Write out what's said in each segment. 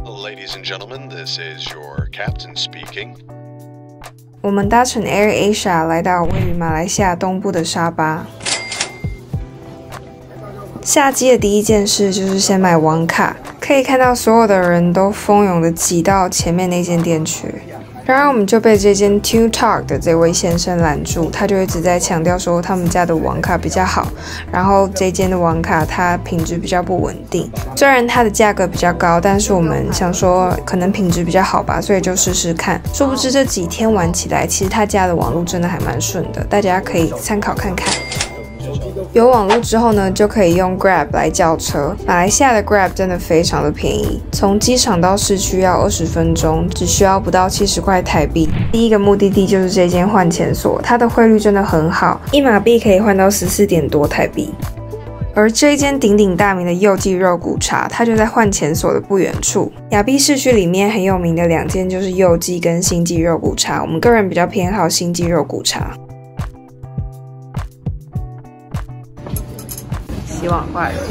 Ladies and gentlemen, this is your captain speaking. 我们搭乘 AirAsia 来到位于马来西亚东部的沙巴。下机的第一件事就是先买网卡，可以看到所有的人都蜂拥的挤到前面那间店去。然而我们就被这间 Tune Talk 的这位先生拦住，他就一直在强调说他们家的网卡比较好，然后这间的网卡它品质比较不稳定。虽然它的价格比较高，但是我们想说可能品质比较好吧，所以就试试看。殊不知这几天玩起来，其实他家的网络真的还蛮顺的，大家可以参考看看。有网络之后呢，就可以用 Grab 来叫车。马来西亚的 Grab 真的非常的便宜，从机场到市区要20分钟，只需要不到70块台币。第一个目的地就是这间换钱所，它的汇率真的很好，1马币可以换到14点多台币。而这一间鼎鼎大名的佑记肉骨茶，它就在换钱所的不远处。亚庇市区里面很有名的2间就是佑记跟星记肉骨茶，我们个人比较偏好星记肉骨茶。洗碗坏了。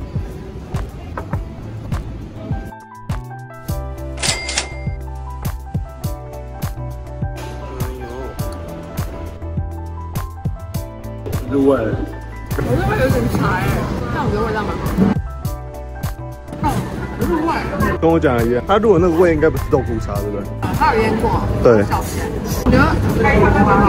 入味。 我认为有点柴哎，但我觉得味道蛮好。入味。 跟我讲的一样，它如果那个味应该不是豆腐茶，对不对？ 它有腌过。 对。 小咸。我觉得还蛮好。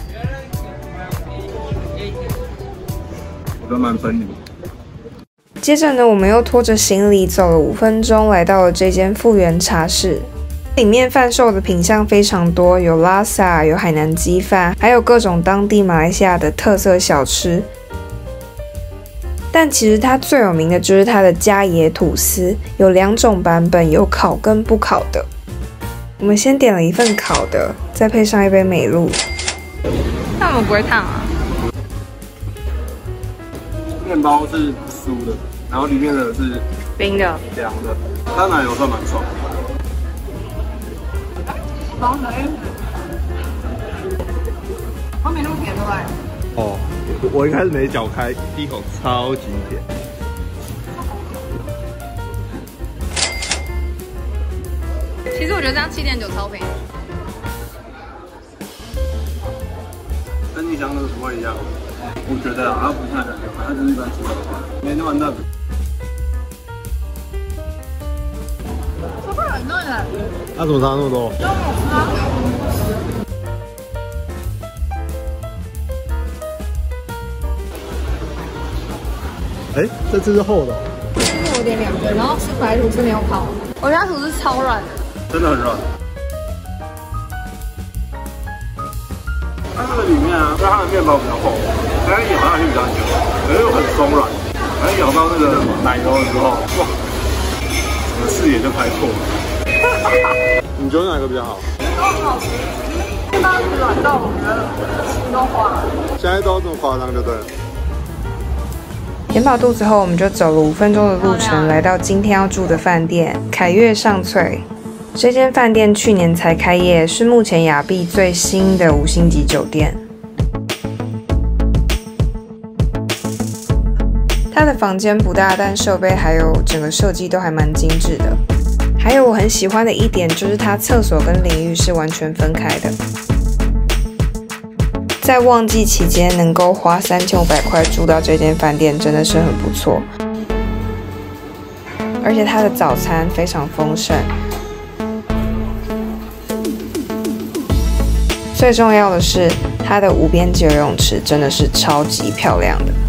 我觉得蛮分离。 接着呢，我们又拖着行李走了5分钟，来到了这间复原茶室。里面贩售的品项非常多，有拉萨，有海南鸡饭，还有各种当地马来西亚的特色小吃。但其实它最有名的就是它的加椰吐司，有2种版本，有烤跟不烤的。我们先点了一份烤的，再配上一杯美露。 那我们不会烫啊？ 面包是酥的，然后里面的是冰的、 凉的，它奶油算蛮爽。 爽的哎，后面那么甜对不对？ 哦，我一开始没嚼开，第一口超级甜。 其实我觉得这样7.9超便宜。 跟你想的不会一样。我觉得它不太难，它就是一般猪肉饭，没那么嫩。 这块很嫩哎。 它怎么差那么多？ 真好吃啊！ 哎，这次是厚的。 我点2个，然后吃白吐司没有烤，我家吐司超软的， 真的很软。它这个里面啊，它的面包比较厚，但是咬下去比较久，可是又很松软。然后咬到那个奶油的时候，哇，我的视野就开拓了。你觉得哪个比较好？ 都很好吃，面包是软到我觉得吃都化了。 现在都这么夸张就对了。 填饱肚子后，我们就走了5分钟的路程，来到今天要住的饭店凯悦上翠。这间饭店去年才开业，是目前亚庇最新的5星级酒店。它的房间不大，但设备还有整个设计都还蛮精致的。还有我很喜欢的一点就是它厕所跟淋浴是完全分开的。在旺季期间能够花3500块住到这间饭店真的是很不错，而且它的早餐非常丰盛。最重要的是，它的无边际游泳池真的是超级漂亮的。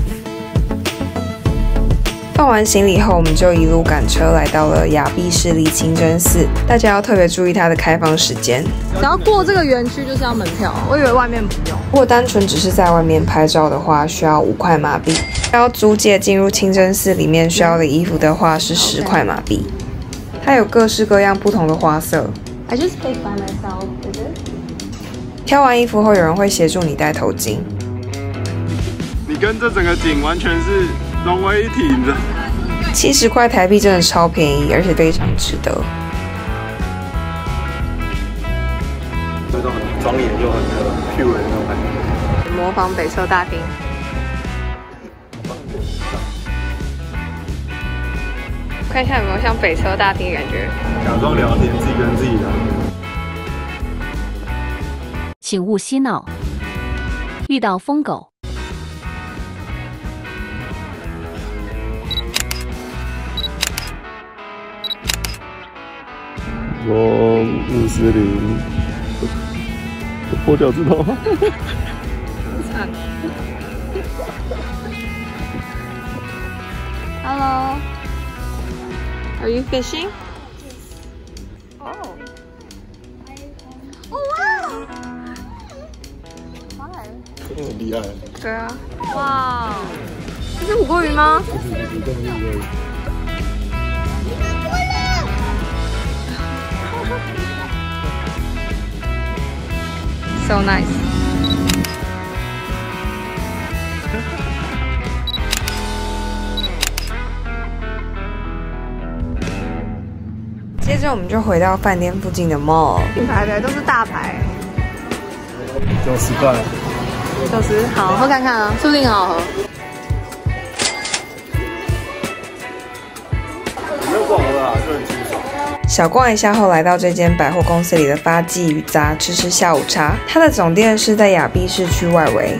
放完行李后，我们就一路赶车来到了亚庇市立清真寺。大家要特别注意它的开放时间。 只要过这个园区就是要门票，我以为外面不用。 如果单纯只是在外面拍照的话，需要5块马币；要租借进入清真寺里面需要的衣服的话是10块马币。它有各式各样不同的花色。 I just pick by myself, is it? 挑完衣服后，有人会协助你戴头巾。 你跟这整个景完全是融为一体的。 70块台币真的超便宜，而且非常值得。 这种很庄严又很pure的那种感觉。 模仿北车大厅。 看一下有没有像北车大厅的感觉。 假装聊天，自己跟自己聊。 请勿嬉闹。遇到疯狗。 说穆斯林破脚趾头。 惨。Hello. Are you fishing? Oh. Oh wow. 很厉害。 对啊。哇，这是五锅鱼吗？ 不是，根本就是五锅鱼。 So nice. 接着我们就回到饭店附近的 mall， 品牌的都是大牌。 90块。 90，好，喝看看啊，说不定很好喝。 没有不好喝啊，就很清爽。 小逛一下后，来到这间百货公司里的发髻鱼杂吃下午茶。它的总店是在亚庇市区外围。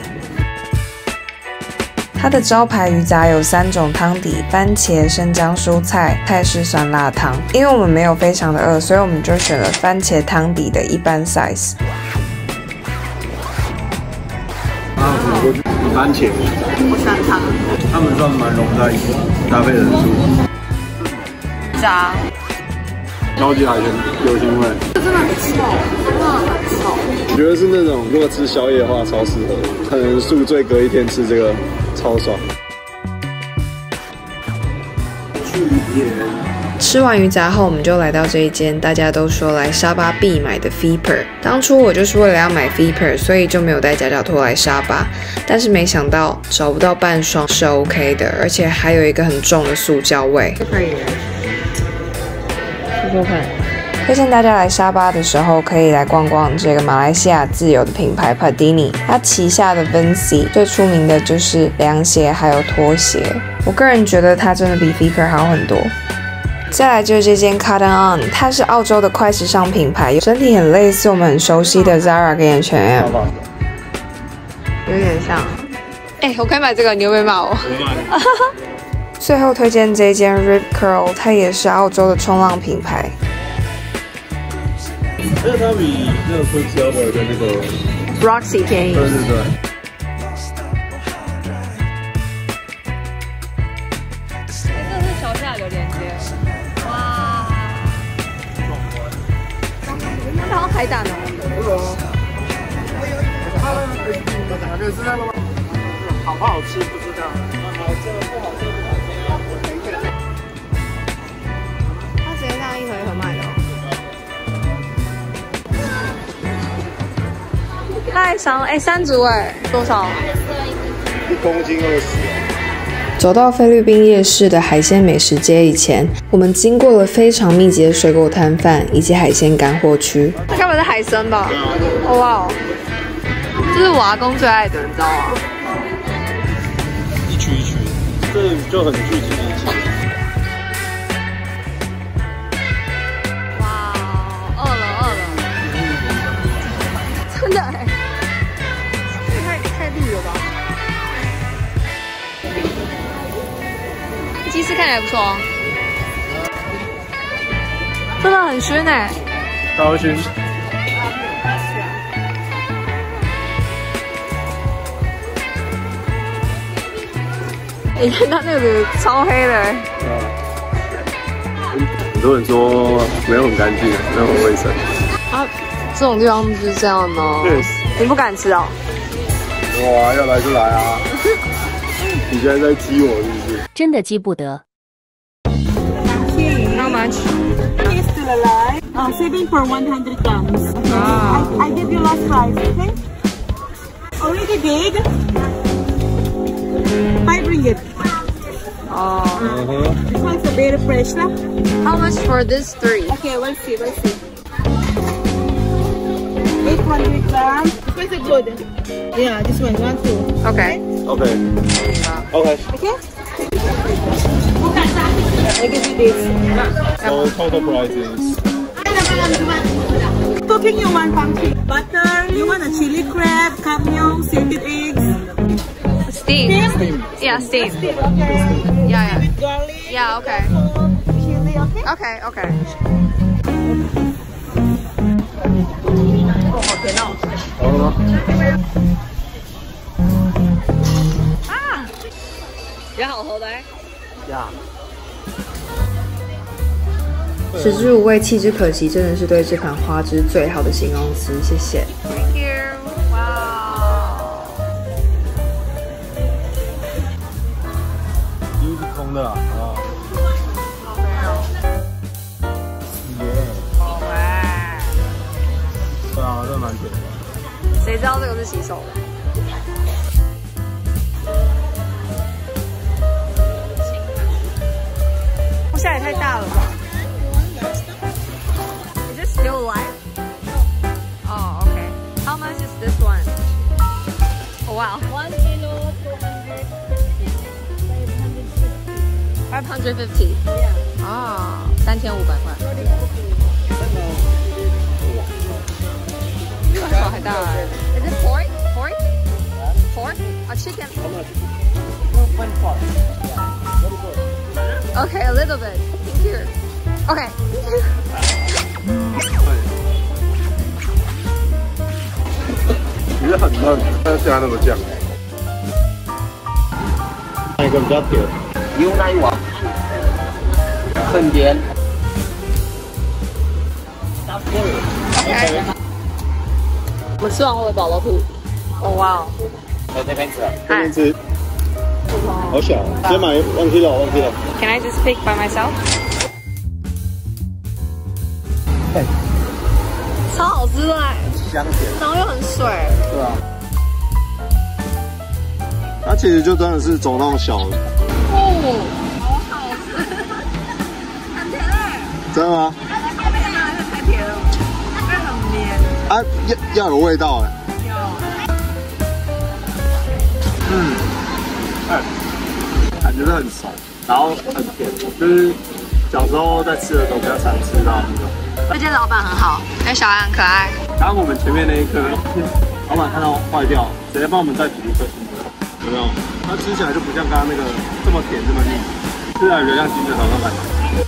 它的招牌鱼杂有3种汤底：番茄、生姜蔬菜、泰式酸辣汤。因为我们没有非常的饿，所以我们就选了番茄汤底的一般 size。 番茄， 我喜欢汤。 他们算蛮融在一起，搭配的很舒服。 炸。 超级海鲜，流腥味。 这真的很臭，真的很臭。 我觉得是那种如果吃宵夜的话，超适合。可能宿醉隔一天吃这个，超爽。 吃完鱼杂后，我们就来到这一间大家都说来沙巴必买的 Feeper。当初我就是为了要买 Feeper， 所以就没有带夹脚拖来沙巴。但是没想到找不到半双是 OK 的，而且还有一个很重的塑胶味。可以，说说看。推荐大家来沙巴的时候，可以来逛逛这个马来西亚自有的品牌 Padini。它旗下的 Vinci 最出名的就是凉鞋还有拖鞋。我个人觉得它真的比 Feeper 好很多。再来就是这间 Cotton On， 它是澳洲的快时尚品牌，整体很类似我们很熟悉的 Zara 跟 H&M， 有点像。我可以买这个，你会不会骂我？最后推荐这间 Rip Curl， 它也是澳洲的冲浪品牌。 而且它比那个 Quicksilver 跟那个 Roxy 便宜。 对。 这是桥下的连接。哇！它好像海胆哦。 哪个是那个吗？好不好吃不知道。好吃不好吃不好吃。 它直接这样一盒一盒卖的哦。太伤了，3组多少 ？1公斤20。 走到菲律宾夜市的海鲜美食街以前，我们经过了非常密集的水果摊贩以及海鲜干货区。这该不是海参吧？哦哇哦，这是我阿公最爱的，你知道吗？ 一区一区，这就很聚集一起。 哇，饿了，真的太绿了吧！鸡翅看起来不错哦，真的很熏超熏。 你看它那个超黑的。 很多人说没有很干净，没有很卫生。 啊，这种地方就是这样吗？ 对。 你不敢吃哦？ 哇，要来就来啊！你现在在激我是不是？ 真的激不得。 How much? He's still alive. Saving for 100 grams. I give you last price, okay? Already big. 5 ringgit. This one's a very fresh lah. How much for this 3? Okay, we'll see. 800 grams. This one's a good. Yeah, this one 1, 2. Okay. OK。 Okay? I give you this. So total price is. Cooking you want pumpkin butter. You want a chili crab, kamyong, salted eggs. Steam. Yeah, steam. Okay. Yeah. With garlic. Yeah, okay. Chili, okay? Okay.啊，也好喝的哎。 呀。 食之无味，弃之可惜，真的是对这款花枝最好的形容词。谢谢。Thank you. Wow. 因为是空的啦，啊。 好没有。 耶。 好哎。 对啊，这蛮甜的。 谁知道这个是洗手的？哇，下也太大了吧！ Still alive? Oh, okay. How much is this one? Oh, wow. 1 kilo 550. Ah, 3500块。这个手还大哎。Is it pork? Pork? Pork? A chicken? How much? Okay, a little bit. Thank you. Okay. 其实很嫩，但是加那个酱。哪一个比较甜？ 牛奶王，很甜。 OK。我们吃完会不会饱到吐？哦哇！ 在这边吃。 这边吃。好小，先买1 kilo，1 kilo。 Can I just pick by myself? 超好吃的哎， 香甜， 然后又很水。 对啊。它其实就真的是走那种小的。 哦，好好吃，很甜哎。 真的吗？ 太甜了，会很绵。 啊，要有味道哎。 有。 感觉是很熟，然后很甜，就是小时候在吃的时候比较常吃到那种。 这间老板很好，那小孩很可爱。 刚刚我们前面那一颗，老板看到坏掉，直接帮我们再补一颗新的，有没有？它吃起来就不像刚刚那个这么甜这么腻，吃起来有点像金针草那种感觉。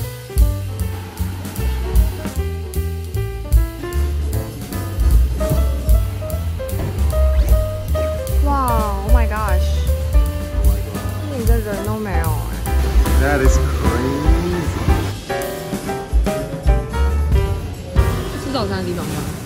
哇 ，Oh my gosh， 一点个人都没有哎。 That is crazy。 吃早餐的地方吗？